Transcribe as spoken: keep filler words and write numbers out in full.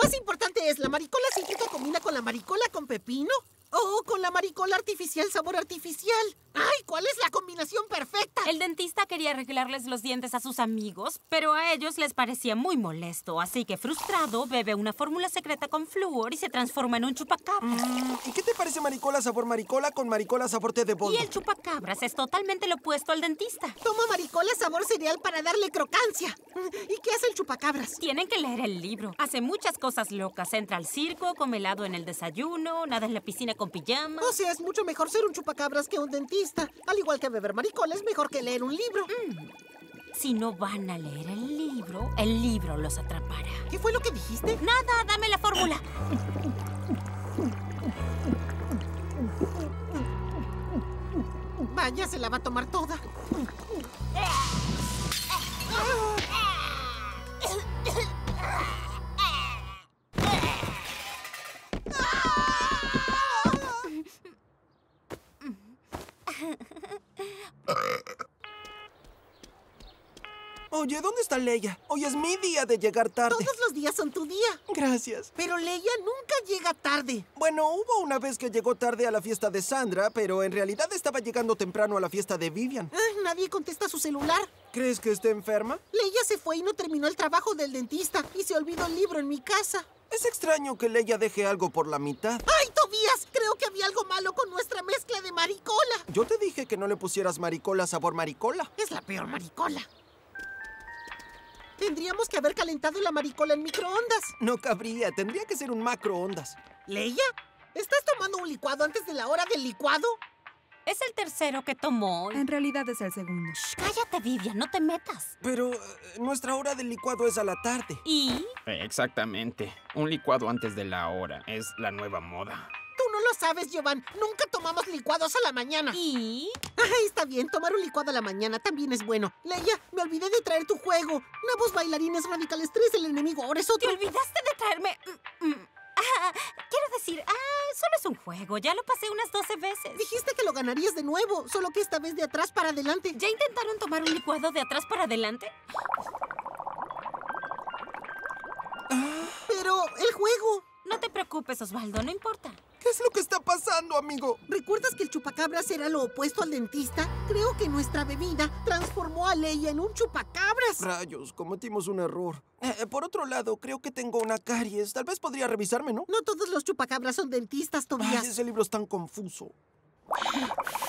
más importante es, ¿la maricola cítrica combina con la maricola con pepino? ¿O con la maricola artificial sabor artificial? ¡Ay! ¿Cuál es la combinación perfecta? El dentista quería arreglarles los dientes a sus amigos, pero a ellos les parecía muy molesto. Así que, frustrado, bebe una fórmula secreta con flúor y se transforma en un chupacabras. Mm, ¿Y qué te parece maricola sabor maricola con maricola sabor té de boldo? Y el chupacabras es totalmente lo opuesto al dentista. Toma maricola sabor cereal para darle crocancia. ¿Y qué hace el chupacabras? Tienen que leer el libro. Hace muchas cosas locas. Entra al circo, come helado en el desayuno, nada en la piscina con pijama. O sea, es mucho mejor ser un chupacabras que un dentista. Al igual que beber maricola, es mejor que leer un libro. Mm. Si no van a leer el libro, el libro los atrapará. ¿Qué fue lo que dijiste? Nada, dame la fórmula. Vaya, se la va a tomar toda. Oye, ¿dónde está Leia? Hoy es mi día de llegar tarde. Todos los días son tu día. Gracias. Pero Leia nunca llega tarde. Bueno, hubo una vez que llegó tarde a la fiesta de Sandra, pero en realidad estaba llegando temprano a la fiesta de Vivian. Ah, nadie contesta su celular. ¿Crees que esté enferma? Leia se fue y no terminó el trabajo del dentista y se olvidó el libro en mi casa. Es extraño que Leia deje algo por la mitad. ¡Ay, Tobías! Creo que había algo malo con nuestra mezcla de maricola. Yo te dije que no le pusieras maricola sabor maricola. Es la peor maricola. Tendríamos que haber calentado la maricola en microondas. No cabría, tendría que ser un macroondas. ¿Leia? ¿Estás tomando un licuado antes de la hora del licuado? Es el tercero que tomó. En realidad es el segundo. Shh, cállate, Vivian, no te metas. Pero eh, nuestra hora del licuado es a la tarde. ¿Y? Exactamente. Un licuado antes de la hora. Es la nueva moda. Tú no lo sabes, Giovanni. Nunca tomamos licuados a la mañana. ¿Y? Ay, está bien. Tomar un licuado a la mañana también es bueno. Leia, me olvidé de traer tu juego. Nuevos bailarines radicales tres, el enemigo ahora es ¿Te otro. olvidaste de traerme? Mm, mm. Ah, quiero decir, ah, solo es un juego. Ya lo pasé unas doce veces. Dijiste que lo ganarías de nuevo, solo que esta vez de atrás para adelante. ¿Ya intentaron tomar un licuado de atrás para adelante? Pero, el juego. No te preocupes, Osvaldo, no importa. ¿Qué es lo que está pasando, amigo? ¿Recuerdas que el chupacabras era lo opuesto al dentista? Creo que nuestra bebida transformó a Leia en un chupacabras. Rayos, cometimos un error. Eh, por otro lado, creo que tengo una caries. Tal vez podría revisarme, ¿no? No todos los chupacabras son dentistas, Tobías. Ay, ese libro es tan confuso.